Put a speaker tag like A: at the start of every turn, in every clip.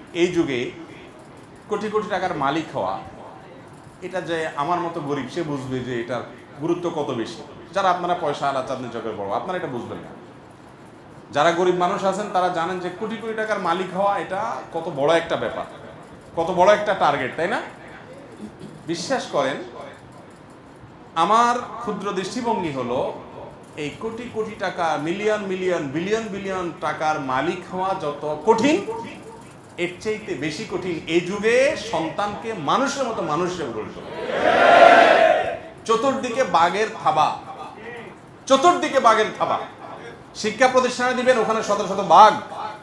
A: এই যুগে কোটি কোটি টাকার মালিক হওয়া, এটা যে আমার মতো গরিব সে বুঝবে যে এটার গুরুত্ব কত বেশি। যারা আপনারা পয়সা আলা চাঁদনি চকের বড়, আপনারা এটা বুঝবেন না। যারা গরিব মানুষ আছেন তারা জানেন যে কোটি কোটি টাকার মালিক হওয়া এটা কত বড় একটা ব্যাপার, কত বড় একটা টার্গেট, তাই না? বিশ্বাস করেন, আমার ক্ষুদ্র দৃষ্টিভঙ্গি হলো এই কোটি কোটি টাকা, মিলিয়ন মিলিয়ন বিলিয়ন বিলিয়ন টাকার মালিক হওয়া যত কঠিন, এর চাইতে বেশি কঠিন এই যুগে সন্তানকে মানুষের মতো মানুষ হিসেবে গড়ে তোলা। চতুর্দিকে বাঘের থাবা, চতুর্দিকে বাঘের থাবা। শিক্ষা প্রতিষ্ঠানে দিবেন, ওখানে শত শত বাঘ।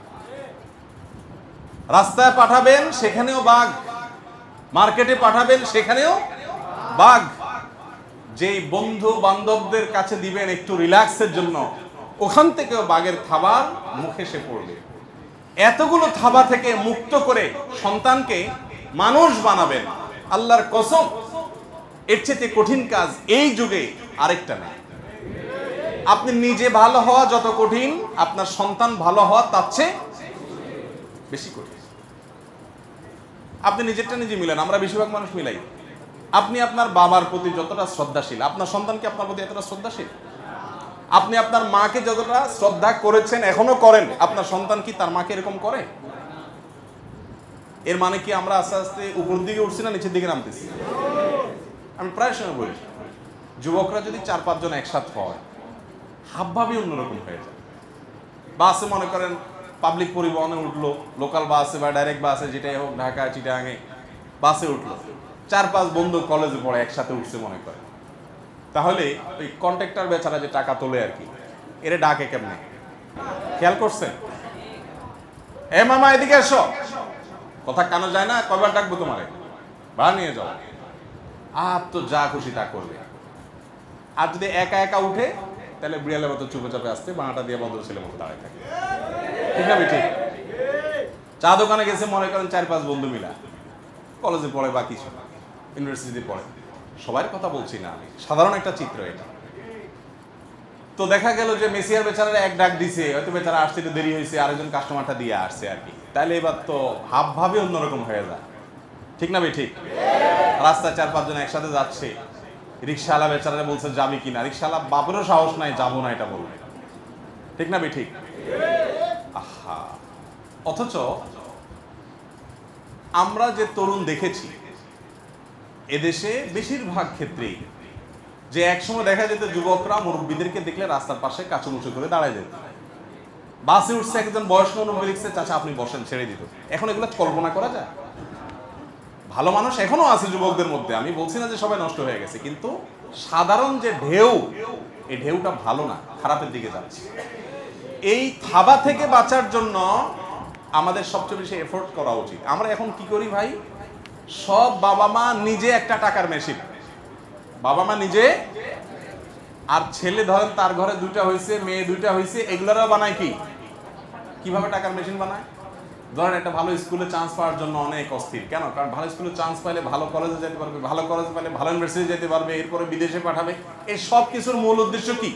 A: রাস্তায় পাঠাবেন, সেখানেও বাঘ। মার্কেটে পাঠাবেন, সেখানেও বাঘ। যেই বন্ধু বান্ধবদের কাছে দিবেন একটু রিল্যাক্সের জন্য, ওখান থেকেও বাঘের খাবার মুখে এসে পড়বে। এতগুলো থাবা থেকে মুক্ত করে সন্তানকে মানুষ বানাবেন, আল্লাহর কসম এর চেয়ে কঠিন কাজ এই যুগে আরেকটা নেই। আপনি নিজে ভালো হওয়া যত কঠিন, আপনার সন্তান ভালো হওয়া তার চেয়ে বেশি কঠিন। আপনি নিজেরটা নিজে মিলেন, আমরা বেশিরভাগ মানুষ মিলাই। আপনি আপনার বাবার প্রতি যতটা শ্রদ্ধাশীল, আপনার সন্তানকে আপনার প্রতি এতটা শ্রদ্ধাশীল? আপনি আপনার মাকে যতটা শ্রদ্ধা করেছেন, এখনো করেন, আপনার সন্তান কি তার মাকে এরকম করে? এর মানে কি আমরা আস্তে আস্তে উপর দিকে উঠছি না নিচের দিকে নামতেছি? আমি প্রায় সময় বলি, যুবকরা যদি 4-5 জন একসাথে হয়, হাবভাবই অন্যরকম হয়ে যায়। বাসে মনে করেন, পাবলিক পরিবহনে উঠলো, লোকাল বাসে বা ডাইরেক্ট বাসে, যেটাই হোক, ঢাকা চিটাগাঙে বাসে উঠলো, 4-5 বন্ধু কলেজে পড়ে একসাথে উঠছে মনে করে, তাহলে ওই কন্ট্রাক্টর বেচারা যে টাকা তোলে আর কি, এরে ডাকে কেমনে? খেয়াল করছেন? এ মামা এদিকে এসো, কথা কানে যায় না, কয়বার ডাকবো তোমারে, ভাড়া নিয়ে যাও। আর তো যা খুশি তা করবে। আর যদি একা একা উঠে, তাহলে বিড়ালের মতো চুপে চাপে আসতে বাঁটা দিয়ে বন্ধু ছেলে মতো দাঁড়ায় থাকে। ঠিক না ঠিক? চা দোকানে গেছে মনে করেন 4-5 বন্ধু মিলা, কলেজে পড়ে বা কিছু ইউনিভার্সিটিতে পড়ে, সবার কথা বলছি না আমি, সাধারণ একটা চিত্র এটা। তো দেখা গেল যে মেসিয়ার বেচারা এক ডাক দিছে, হয়তো বেচারা আসতে একটু দেরি হয়েছে, আরেকজন কাস্টমারটা দিয়ে আসছে আর কি, তাহলে এবার তো ভাবভাবে অন্যরকম হয়ে যায়। ঠিক না ঠিক? রাস্তায় 4-5 জন একসাথে যাচ্ছে, রিক্সাওয়ালা বেচারা বলছে যাবি কিনা, রিক্সাওয়ালা বাপেরও সাহস নাই যাবো না এটা বলবে। ঠিক না ঠিক? আহা, অথচ আমরা যে তরুণ দেখেছি এদেশে বেশিরভাগ ক্ষেত্রেই, যে একসময় দেখা যেত যুবকরা মুরব্বীদেরকে দেখলে রাস্তার পাশে কাচুমুচু করে দাঁড়ায় যেত। বাসে উঠছে, একজন বয়স্ক মুরব্বী লিখছে, চাচা আপনি বসেন, ছেড়ে দিত। এখন এগুলো কল্পনা করা যায়? ভালো মানুষ এখনো আছে যুবকদের মধ্যে, আমি বলছি না যে সবাই নষ্ট হয়ে গেছে, কিন্তু সাধারণ যে ঢেউ, এই ঢেউটা ভালো না, খারাপের দিকে যাচ্ছে। এই থাবা থেকে বাঁচার জন্য আমাদের সবচেয়ে বেশি এফোর্ট করা উচিত। আমরা এখন কি করি ভাই, সব বাবা মা নিজে একটা টাকার মেশিন, বাবা মা নিজে, আর ছেলে ধরেন তার ঘরে 2টা হয়েছে, মেয়ে 2টা হয়েছে, এগুলোরাও বানায় কি, কিভাবে টাকার মেশিন বানায়। ধরেন একটা ভালো স্কুলে চান্স পাওয়ার জন্য অনেক অস্থির, কেন? কারণ ভালো স্কুলে চান্স পাইলে ভালো কলেজে যেতে পারবে, ভালো কলেজে পাইলে ভালো ইউনিভার্সিটি যেতে পারবে, এরপরে বিদেশে পাঠাবে। এই সব কিছুর মূল উদ্দেশ্য কি?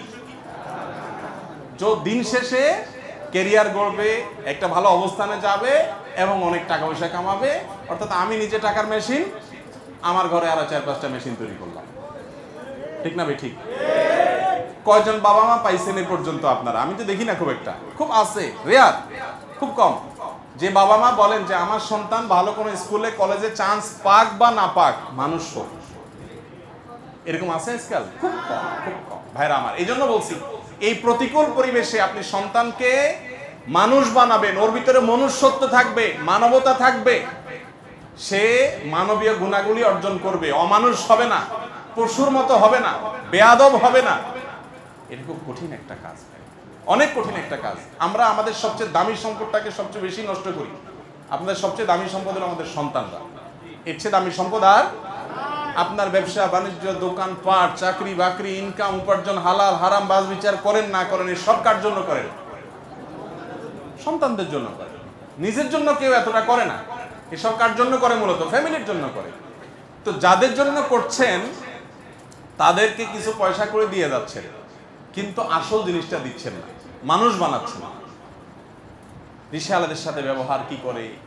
A: দিন শেষে ক্যারিয়ার গড়বে, একটা ভালো অবস্থানে যাবে এবং অনেক টাকা পয়সা কামাবে। অর্থাৎ আমি নিজে টাকার মেশিন, আমার ঘরে আরো 4-5টা মেশিন তৈরি করলাম। ঠিক না ঠিক? কয়জন বাবা মা পাইছেন এ পর্যন্ত আপনারা? আমি তো দেখি না খুব একটা, খুব আছে, রেয়ার, খুব কম, যে বাবা মা বলেন যে আমার সন্তান ভালো কোনো স্কুলে কলেজে চান্স পাক বা না পাক, মানুষ হোক। এরকম আছে আজকাল? খুব কম, খুব কম ভাইরা আমার। এই জন্য বলছি, এই প্রতিকূল পরিবেশে আপনি সন্তানকে মানুষ বানাবেন, ওর ভিতরে মনুষ্যত্ব থাকবে, মানবতা থাকবে, সে মানবীয় গুণাগুলি অর্জন করবে, অমানুষ হবে না, পশুর মতো হবে না, বেয়াদব হবে না। এটা খুব কঠিন একটা কাজ, অনেক কঠিন একটা কাজ। আমরা আমাদের সবচেয়ে দামি সম্পদটাকে সবচেয়ে বেশি নষ্ট করি। আপনাদের সবচেয়ে দামি সম্পদ হলো আমাদের সন্তানরা। এর চেয়ে দামি সম্পদ আর আপনার ব্যবসা বাণিজ্য, দোকান পাট, চাকরি বাকরি, ইনকাম, উপার্জন, হালাল হারাম বাজ বিচার করেন না করেন, এই সব কার জন্য করেন? সন্তানদের জন্য করেন। নিজের জন্য কেউ এতটা করে না, এসব কার জন্য করে? মূলত ফ্যামিলির জন্য করে। তো যাদের জন্য করছেন তাদেরকে কিছু পয়সা করে দিয়ে যাচ্ছেন, কিন্তু আসল জিনিসটা দিচ্ছেন না, মানুষ বানাচ্ছেন না। রিকশাওয়ালাদের সাথে ব্যবহার কি করে,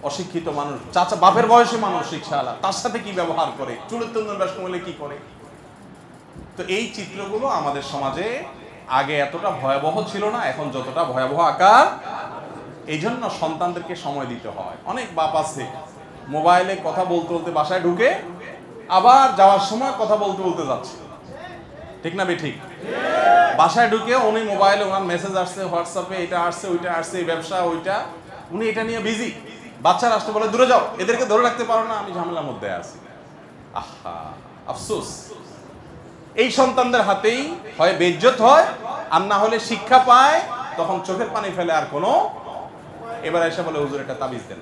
A: অশিক্ষিত মানুষ, চাচা বাপের বয়সী মানুষ রিকশাওয়ালা, তার সাথে কি ব্যবহার করে, চুলের তন্দন ব্যাস কমলে কি করে। তো এই চিত্রগুলো আমাদের সমাজে আগে এতটা ভয়াবহ ছিল না, এখন যতটা ভয়াবহ আকার। এই জন্য সন্তানদেরকে সময় দিতে হয়। অনেক বাপ আছে মোবাইলে কথা বলতে বলতে বাসায় ঢুকে আবার যাওয়ার সময় কথা বলতে বলতে যাচ্ছে, ঠিক না ঠিক? বাসায় ঢুকে উনি মোবাইলে ওনার মেসেজ আসছে, হোয়াটসঅ্যাপে এটা আসছে, ওইটা আসছে, এই ব্যবসা ওইটা, উনি এটা নিয়ে বিজি। বাচ্চারা আসতে বলে দূরে যাও, এদেরকে ধরে রাখতে পারো না, আমি ঝামেলার মধ্যে আছি। আহা, আফসোস। এই সন্তানদের হাতেই হয় বেইজ্জত হয়, আর না হলে শিক্ষা পায়, তখন চোখের পানি ফেলে আর কোনো। এবার এসে বলে হুজুর একটা তাবিজ দেন।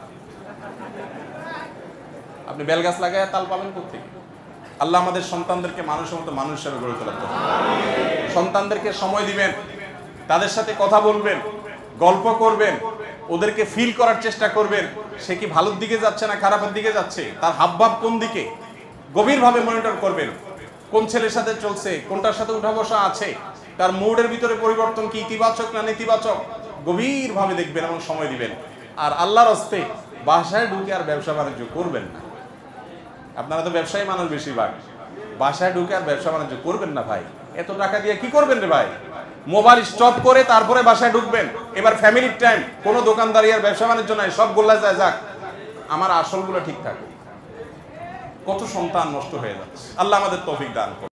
A: আপনি বেলগাছ লাগায় তাল পাবেন কোথেকে? আল্লাহ আমাদের সন্তানদেরকে মানুষের মতো মানুষ হিসেবে গড়ে তোলার জন্য সন্তানদেরকে সময় দিবেন, তাদের সাথে কথা বলবেন, গল্প করবেন, ওদেরকে ফিল করার চেষ্টা করবেন সে কি ভালোর দিকে যাচ্ছে না খারাপের দিকে যাচ্ছে, তার হাবভাব কোন দিকে, গভীরভাবে মনিটর করবেন। কোন ছেলের সাথে চলছে, কোনটার সাথে উঠা বসা আছে, তার মুডের ভিতরে পরিবর্তন কি, ইতিবাচক না নেতিবাচক, গভীরভাবে দেখবেন এবং সময় দিবেন। আর আল্লাহর হস্তে বাসায় ঢুকে আর ব্যবসা বাণিজ্য করবেন না। আপনারা তো ব্যবসায়ী মানুষ বেশিরভাগ, বাসায় ঢুকে আর ব্যবসা বাণিজ্য করবেন না ভাই। এত টাকা দিয়ে কি করবেন রে ভাই? মোবাইল স্টপ করে তারপরে বাসায় ঢুকবেন। এবার ফ্যামিলির টাইম, কোনো দোকানদারি আর ব্যবসা বাণিজ্য নাই, সব গোল্লা যায় যাক, আমার আসলগুলো ঠিক থাকে। কত সন্তান নষ্ট হয়ে যাচ্ছে। আল্লাহ আমাদের তৌফিক দান করুন।